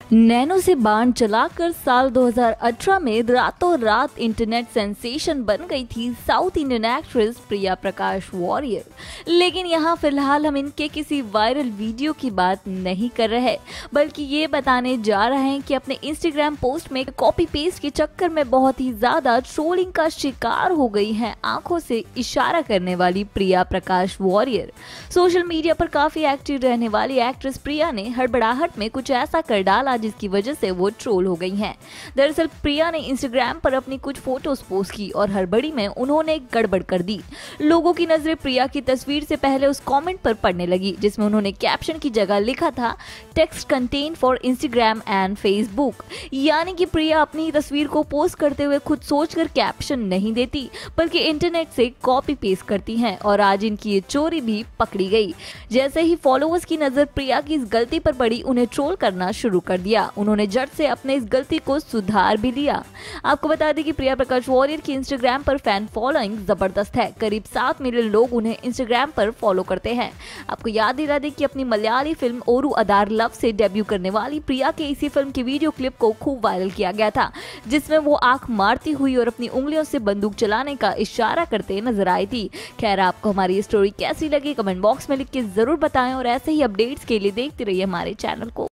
Nano से बाण चलाकर साल 2018 में रातों रात इंटरनेट सेंसेशन बन गई थी South Indian actress Priya Prakash Warrier. लेकिन यहाँ फिलहाल हम इनके किसी वायरल वीडियो की बात नहीं कर रहे, बल्कि ये बताने जा रहे हैं कि अपने इंस्टाग्राम पोस्ट में कॉपी पेस्ट के चक्कर में बहुत ही ज्यादा ट्रोलिंग का शिकार हो गई हैं आंखों से इशारा करने वाली प्रिया प्रकाश वॉरियर। सोशल मीडिया पर काफी एक्टिव रहने वाली एक्ट्रेस प्रिया ने हड़बड़ाहट में कुछ ऐसा कर डाला जिसकी वजह से वो ट्रोल हो गई हैं। दरअसल प्रिया ने इंस्टाग्राम पर अपनी कुछ फोटोज पोस्ट की और हड़बड़ी में उन्होंने गड़बड़ कर दी। लोगों की नजरें प्रिया की तस्वीर से पहले उस कमेंट पर पड़ने लगी जिसमें उन्होंने कैप्शन की जगह लिखा था text content for Instagram and Facebook. यानी कि प्रिया अपनी तस्वीर को पोस्ट करते हुए खुद सोचकर कैप्शन नहीं देती बल्कि इंटरनेट से कॉपी पेस्ट करती हैं और आज इनकी ये चोरी भी पकड़ी गई। जैसे ही फॉलोअर्स की नजर प्रिया की इस गलती पर पड़ी, उन्हें ट्रोल करना शुरू कर दिया। उन्होंने झट से अपने इस गलती को सुधार भी लिया। आपको बता दें कि प्रिया प्रकाश वॉरियर की इंस्टाग्राम पर फैन फॉलोइंग जबरदस्त है। करीब 7 मिलियन लोग उन्हें इंस्टाग्राम पर फॉलो करते हैं। आपको याद दिला दें कि अपनी मलयाली फिल्म ओरू अदार लव से डेब्यू करने वाली प्रिया के इसी फिल्म की वीडियो क्लिप को खूब वायरल किया गया था, जिसमें वो आंख मारती हुई और अपनी उंगलियों से बंदूक चलाने का इशारा करते नजर आई थी। खैर, आपको हमारी ये स्टोरी कैसी लगी कमेंट बॉक्स में लिख के जरूर बताएं और ऐसे ही अपडेट्स के लिए देखते रहिए हमारे चैनल को।